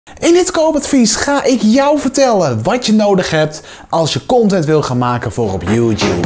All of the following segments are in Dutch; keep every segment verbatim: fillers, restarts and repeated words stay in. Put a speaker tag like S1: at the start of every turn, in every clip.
S1: In dit koopadvies ga ik jou vertellen wat je nodig hebt als je content wil gaan maken voor op YouTube.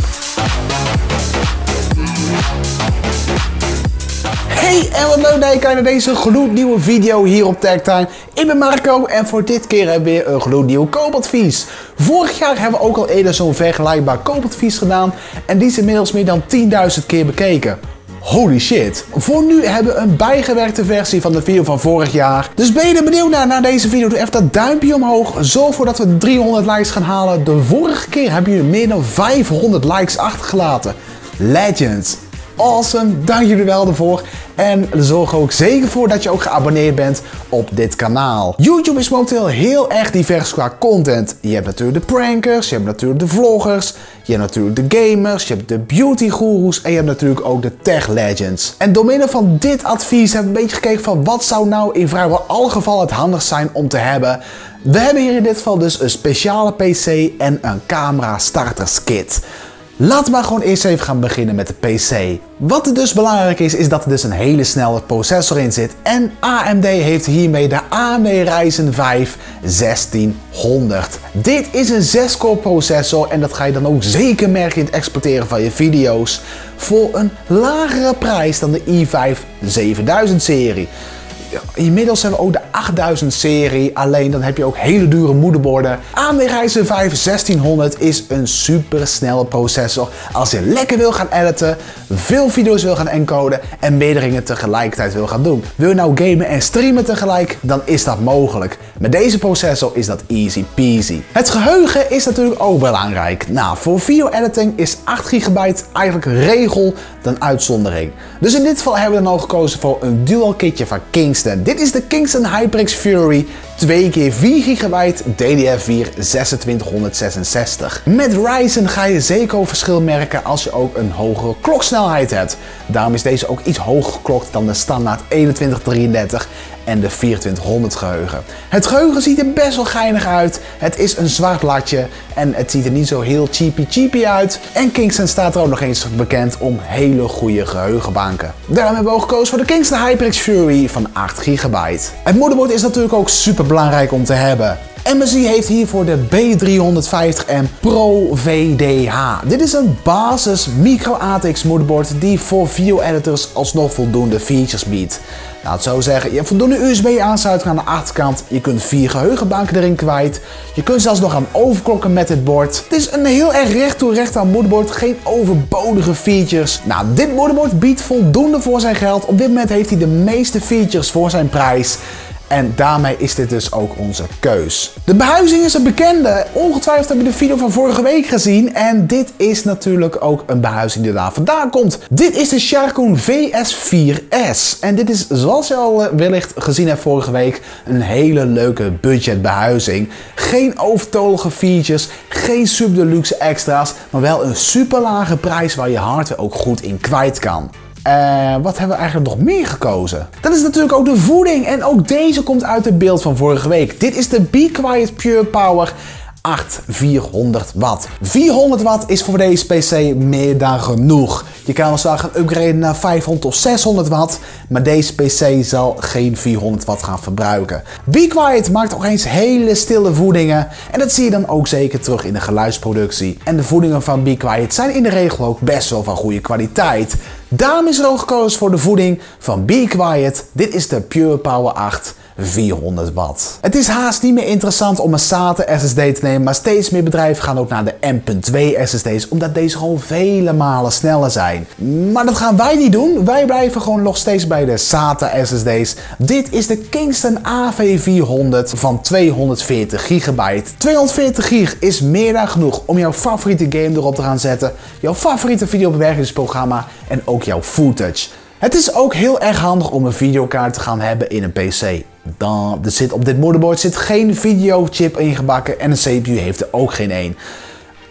S1: Hey en wat leuk dat je kijkt naar deze gloednieuwe video hier op TechTime. Ik ben Marco en voor dit keer hebben we weer een gloednieuw koopadvies. Vorig jaar hebben we ook al eerder zo'n vergelijkbaar koopadvies gedaan en die is inmiddels meer dan tienduizend keer bekeken. Holy shit. Voor nu hebben we een bijgewerkte versie van de video van vorig jaar. Dus ben je er benieuwd naar, naar deze video? Doe even dat duimpje omhoog. Zorg ervoor dat we driehonderd likes gaan halen. De vorige keer hebben jullie meer dan vijfhonderd likes achtergelaten. Legends. Awesome, dank jullie wel ervoor. En zorg ook zeker voor dat je ook geabonneerd bent op dit kanaal. YouTube is momenteel heel erg divers qua content. Je hebt natuurlijk de prankers, je hebt natuurlijk de vloggers, je hebt natuurlijk de gamers, je hebt de beauty gurus en je hebt natuurlijk ook de tech legends. En door middel van dit advies hebben we een beetje gekeken van wat zou nou in vrijwel alle gevallen het handigst zijn om te hebben. We hebben hier in dit geval dus een speciale P C en een camera starters kit. Laten we maar gewoon eerst even gaan beginnen met de P C. Wat er dus belangrijk is, is dat er dus een hele snelle processor in zit. En A M D heeft hiermee de A M D Ryzen vijf zestienhonderd. Dit is een zes core processor en dat ga je dan ook zeker merken in het exporteren van je video's. Voor een lagere prijs dan de i vijf zevenduizend serie. Inmiddels hebben we ook de achtduizend serie, alleen dan heb je ook hele dure moederborden. A M D Ryzen vijf zestienhonderd is een super snelle processor als je lekker wil gaan editen, veel video's wil gaan encoden en meerdere dingen tegelijkertijd wil gaan doen. Wil je nou gamen en streamen tegelijk, dan is dat mogelijk. Met deze processor is dat easy peasy. Het geheugen is natuurlijk ook belangrijk. Nou, voor video editing is acht gigabyte eigenlijk regel dan uitzondering. Dus in dit geval hebben we dan al gekozen voor een dual kitje van Kingston. Dit is de Kingston HyperX Fury twee keer vier gigabyte D D R vier zesentwintighonderdzesenzestig. Met Ryzen ga je zeker een verschil merken als je ook een hogere kloksnelheid hebt. Daarom is deze ook iets hoger geklokt dan de standaard eenentwintig drieëndertig en de vierentwintighonderd geheugen. Het geheugen ziet er best wel geinig uit. Het is een zwart latje en het ziet er niet zo heel cheapy cheapy uit. En Kingston staat er ook nog eens bekend om hele goede geheugenbanken. Daarom hebben we ook gekozen voor de Kingston HyperX Fury van acht gigabyte. Het moederbord is natuurlijk ook super belangrijk om te hebben. M S I heeft hiervoor de B driehonderdvijftig M Pro V D H. Dit is een basis micro A T X moederbord die voor video editors alsnog voldoende features biedt. Nou, het zo zeggen, je hebt voldoende U S B aansluiting aan de achterkant, je kunt vier geheugenbanken erin kwijt, je kunt zelfs nog gaan overklokken met dit bord. Het is een heel erg recht toe recht aan moederbord, geen overbodige features. Nou, dit moederbord biedt voldoende voor zijn geld. Op dit moment heeft hij de meeste features voor zijn prijs. En daarmee is dit dus ook onze keus. De behuizing is een bekende. Ongetwijfeld heb je de video van vorige week gezien. En dit is natuurlijk ook een behuizing die daar vandaan komt. Dit is de Sharkoon V S vier S. En dit is, zoals je al wellicht gezien hebt vorige week, een hele leuke budgetbehuizing. Geen overtolige features, geen super deluxe extra's, maar wel een super lage prijs waar je hardware ook goed in kwijt kan. Uh, wat hebben we eigenlijk nog meer gekozen? Dat is natuurlijk ook de voeding en ook deze komt uit het beeld van vorige week. Dit is de Be Quiet Pure Power acht vierhonderd watt. vierhonderd watt is voor deze P C meer dan genoeg. Je kan wel gaan upgraden naar vijfhonderd of zeshonderd watt, maar deze P C zal geen vierhonderd watt gaan verbruiken. Be Quiet maakt ook eens hele stille voedingen en dat zie je dan ook zeker terug in de geluidsproductie. En de voedingen van Be Quiet zijn in de regel ook best wel van goede kwaliteit. Daarom is er ook gekozen voor de voeding van Be Quiet. Dit is de Pure Power acht vierhonderd watt. Het is haast niet meer interessant om een SATA S S D te nemen, maar steeds meer bedrijven gaan ook naar de M punt twee S S D's, omdat deze gewoon vele malen sneller zijn. Maar dat gaan wij niet doen. Wij blijven gewoon nog steeds bij de SATA S S D's. Dit is de Kingston A V vierhonderd van tweehonderdveertig gigabyte. tweehonderdveertig gig is meer dan genoeg om jouw favoriete game erop te gaan zetten, jouw favoriete videobewerkingsprogramma en ook jouw footage. Het is ook heel erg handig om een videokaart te gaan hebben in een P C. Dan, er zit op dit moederbord zit geen videochip ingebakken en een C P U heeft er ook geen één.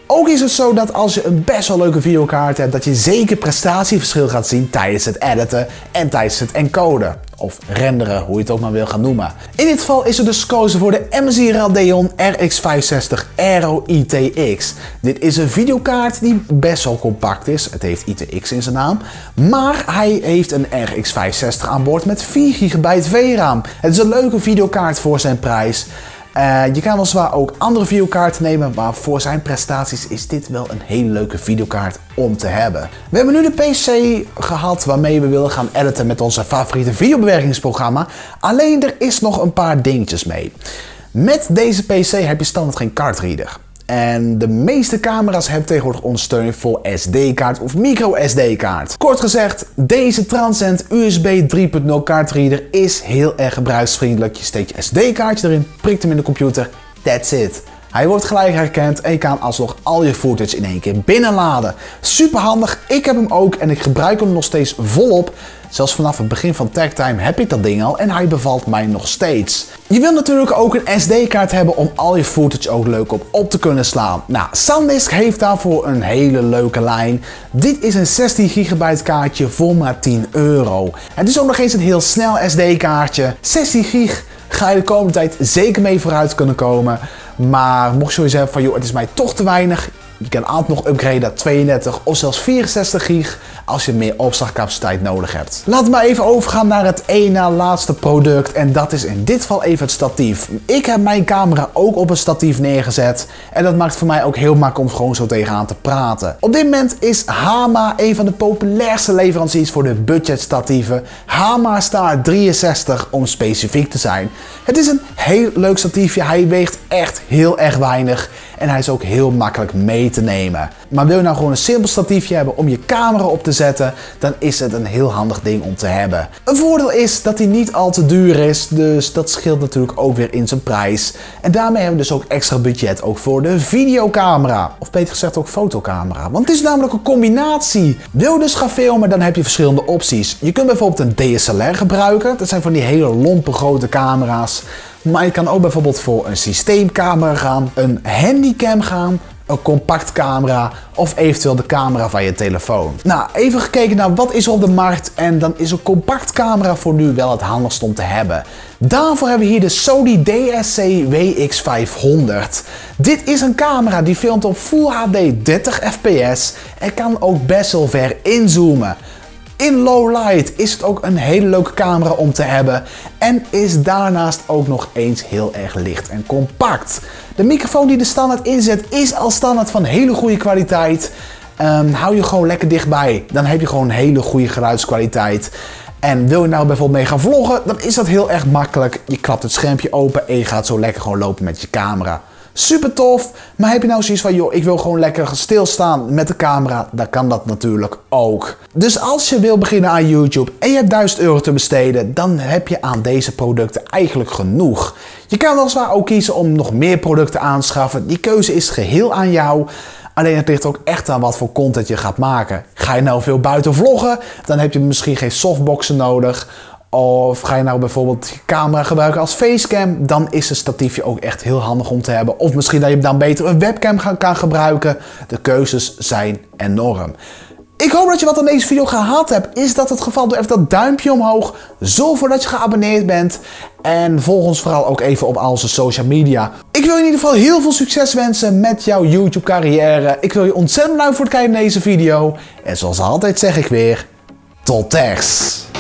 S1: Ook is het zo dat als je een best wel leuke videokaart hebt, dat je zeker prestatieverschil gaat zien tijdens het editen en tijdens het encoden. Of renderen, hoe je het ook maar wil gaan noemen. In dit geval is er dus gekozen voor de M S I Radeon R X vijfenzestig Aero I T X. Dit is een videokaart die best wel compact is. Het heeft I T X in zijn naam. Maar hij heeft een R X vijfenzestig aan boord met vier gigabyte V RAM. Het is een leuke videokaart voor zijn prijs. Uh, je kan weliswaar ook andere videokaarten nemen, maar voor zijn prestaties is dit wel een hele leuke videokaart om te hebben. We hebben nu de P C gehad waarmee we willen gaan editen met onze favoriete videobewerkingsprogramma. Alleen er is nog een paar dingetjes mee. Met deze P C heb je standaard geen cardreader. En de meeste camera's hebben tegenwoordig ondersteuning voor S D-kaart of micro S D-kaart. Kort gezegd, deze Transcend U S B drie punt nul kaartreader is heel erg gebruiksvriendelijk. Je steekt je S D-kaartje erin, prikt hem in de computer, that's it. Hij wordt gelijk herkend en je kan alsnog al je footage in één keer binnenladen. Super handig, ik heb hem ook en ik gebruik hem nog steeds volop. Zelfs vanaf het begin van TechTime heb ik dat ding al en hij bevalt mij nog steeds. Je wil natuurlijk ook een S D-kaart hebben om al je footage ook leuk op op te kunnen slaan. Nou, SanDisk heeft daarvoor een hele leuke lijn. Dit is een zestien gigabyte kaartje voor maar tien euro. Het is ook nog eens een heel snel S D-kaartje. zestien gig ga je de komende tijd zeker mee vooruit kunnen komen. Maar mocht je zoiets hebben van, joh, het is mij toch te weinig. Je kan altijd nog upgraden naar tweeëndertig of zelfs vierenzestig gig als je meer opslagcapaciteit nodig hebt. Laten we maar even overgaan naar het één na laatste product en dat is in dit geval even het statief. Ik heb mijn camera ook op een statief neergezet en dat maakt voor mij ook heel makkelijk om gewoon zo tegenaan te praten. Op dit moment is Hama een van de populairste leveranciers voor de budgetstatieven. Hama Star drieënzestig om specifiek te zijn. Het is een heel leuk statiefje, hij weegt echt heel erg weinig en hij is ook heel makkelijk mee te nemen. Maar wil je nou gewoon een simpel statiefje hebben om je camera op te zetten, dan is het een heel handig ding om te hebben. Een voordeel is dat hij niet al te duur is, dus dat scheelt natuurlijk ook weer in zijn prijs. En daarmee hebben we dus ook extra budget ook voor de videocamera. Of beter gezegd ook fotocamera, want het is namelijk een combinatie. Wil je dus gaan filmen, dan heb je verschillende opties. Je kunt bijvoorbeeld een D S L R gebruiken, dat zijn van die hele lompe grote camera's. Maar je kan ook bijvoorbeeld voor een systeemcamera gaan, een handycam gaan, een compact camera of eventueel de camera van je telefoon. Nou, even gekeken naar wat is er op de markt en dan is een compact camera voor nu wel het handigst om te hebben. Daarvoor hebben we hier de Sony D S C W X vijfhonderd. Dit is een camera die filmt op Full H D dertig F P S en kan ook best wel ver inzoomen. In low light is het ook een hele leuke camera om te hebben en is daarnaast ook nog eens heel erg licht en compact. De microfoon die de standaard inzet is al standaard van hele goede kwaliteit. Um, hou je gewoon lekker dichtbij, dan heb je gewoon een hele goede geluidskwaliteit. En wil je nou bijvoorbeeld mee gaan vloggen, dan is dat heel erg makkelijk. Je klapt het schermpje open en je gaat zo lekker gewoon lopen met je camera. Super tof, maar heb je nou zoiets van, joh, ik wil gewoon lekker stilstaan met de camera, dan kan dat natuurlijk ook. Dus als je wil beginnen aan YouTube en je hebt duizend euro te besteden, dan heb je aan deze producten eigenlijk genoeg. Je kan weliswaar ook kiezen om nog meer producten aan te schaffen, die keuze is geheel aan jou. Alleen het ligt ook echt aan wat voor content je gaat maken. Ga je nou veel buiten vloggen, dan heb je misschien geen softboxen nodig. Of ga je nou bijvoorbeeld je camera gebruiken als facecam, dan is een statiefje ook echt heel handig om te hebben. Of misschien dat je dan beter een webcam kan gebruiken. De keuzes zijn enorm. Ik hoop dat je wat aan deze video gehad hebt. Is dat het geval? Doe even dat duimpje omhoog. Zorg ervoor dat je geabonneerd bent. En volg ons vooral ook even op al onze social media. Ik wil je in ieder geval heel veel succes wensen met jouw YouTube carrière. Ik wil je ontzettend bedanken voor het kijken naar deze video. En zoals altijd zeg ik weer, tot techs!